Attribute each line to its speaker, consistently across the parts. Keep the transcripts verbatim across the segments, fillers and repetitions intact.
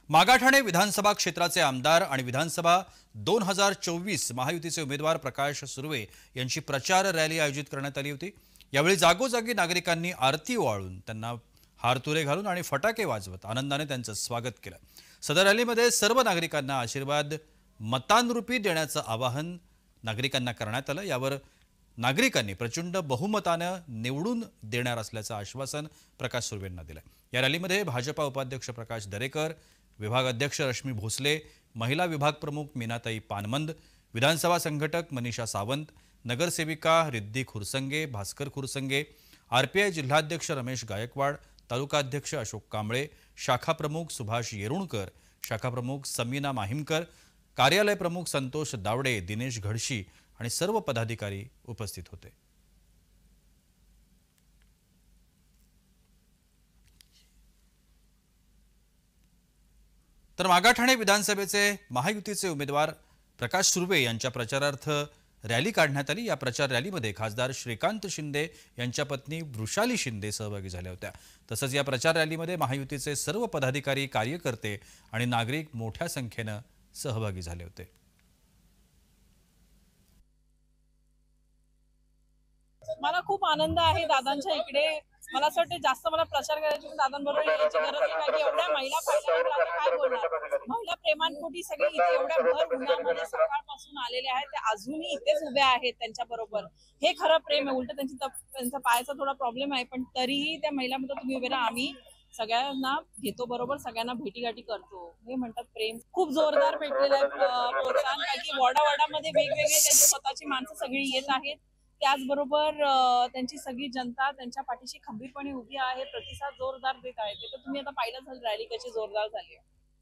Speaker 1: मागाठाणे विधानसभा क्षेत्राचे आमदार आणि विधानसभा दोन हजार चोवीस महायुतीचे उमेदवार प्रकाश सुर्वे यांची प्रचार रॅली आयोजित करण्यात आली होती। यावेळी जागोजागी नागरिकांनी आरती ओवाळून त्यांना हारतुरे घालून आणि फटाके वाजवत आनंदाने त्यांचं स्वागत केलं। सदर रॅलीमध्ये सर्व नागरिकांना आशीर्वाद मतांरूपी देण्याचं आवाहन नागरिकांना करण्यात आलं। यावर नागरिकांनी प्रचंड बहुमताने निवडून देणार असल्याचं आश्वासन प्रकाश सुर्वे यांना दिलं। या रॅलीमध्ये भाजपा उपाध्यक्ष प्रकाश दरेकर, विभाग अध्यक्ष रश्मी भोसले, महिला विभाग प्रमुख मीनाताई पानमंद, विधानसभा संघटक मनीषा सावंत, नगरसेविका रिद्धी खुरसंगे, भास्कर खुरसंगे, आरपीआय जिल्हाध्यक्ष रमेश गायकवाड, तालुका अध्यक्ष अशोक कांबळे, शाखा प्रमुख सुभाष येरुणकर, शाखा प्रमुख समीना माहिमकर, कार्यालय प्रमुख संतोष दावडे, दिनेश घडशी आणि सर्व पदाधिकारी उपस्थित होते। तर मागाठाणे विधानसभेचे महायुतीचे उमेदवार प्रकाश सुर्वे यांच्या प्रचारार्थ रॅली काढण्यात आली। या प्रचार रॅलीमध्ये खासदार श्रीकांत शिंदे यांच्या पत्नी वृषाली शिंदे सहभागी झाल्या होत्या। तसंच या प्रचार रॅलीमध्ये महायुतीचे सर्व पदाधिकारी, कार्यकर्ते आणि नागरिक मोठ्या संख्येने सहभागी झाले होते।
Speaker 2: मला खूप आनंद आहे दादांच्या इकडे। मला असं वाटतं जास्त मला प्रचार करायची दादांबरोबर यायची गरज नाही, कारण की एवढ्या महिला पाहिल्यानंतर आता काय बोलणार। महिला प्रेमांपोटी सगळे इथे एवढ्या भर उन्हामध्ये सकाळपासून आलेले आहेत, ते अजूनही इथेच उभे आहेत त्यांच्या बरोबर। हे खरं प्रेम आहे। उलट त्यांची त्यांचा पायाचा थोडा प्रॉब्लेम आहे, पण तरीही त्या महिलांमध्ये तुम्ही उभे राहा, आम्ही सगळ्यांना घेतो बरोबर, सगळ्यांना भेटीगाठी करतो। हे म्हणतात प्रेम खूप जोरदार भेटलेलं आहे प्रोत्साहन, कारण की वॉर्डावॉर्डामध्ये वेगवेगळे त्यांची स्वतःची माणसं सगळी येत आहेत। त्याचबरोबर त्यांची सगळी जनता त्यांच्या पाठीशी खंबीरपणे उभी आहे, प्रतिसाद जोरदार देत आहे। ते तर तुम्ही आता पाहिलं झालं रॅली कशी जोरदार झाली आहे।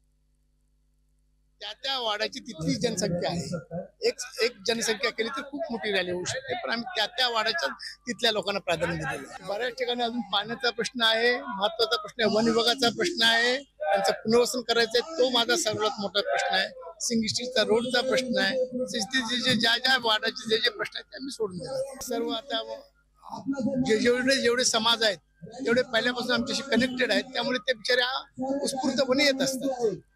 Speaker 3: त्या त्या वार्डाची तिथली जनसंख्या आहे, एक एक जनसंख्या केली तर खूप मोठी रॅली होऊ शकते, पण आम्ही त्या त्या वार्डाच्या तिथल्या लोकांना प्राधान्य दिलेलं आहे। बऱ्याच ठिकाणी अजून पाण्याचा प्रश्न आहे, महत्वाचा प्रश्न आहे, वन विभागाचा प्रश्न आहे, त्यांचं पुनर्वसन करायचं आहे, तो माझा सर्वात मोठा प्रश्न आहे। सिंगिस्ट्रीचा रोडचा प्रश्न आहे, जे ज्या ज्या वार्डाचे जे जे प्रश्न आहेत ते आम्ही सोडून देणार। सर्व आता जे जेवढे जेवढे समाज आहेत तेवढे पहिल्यापासून आमच्याशी कनेक्टेड आहेत, त्यामुळे ते बिचारे उत्स्फूर्तपणे येत असतात।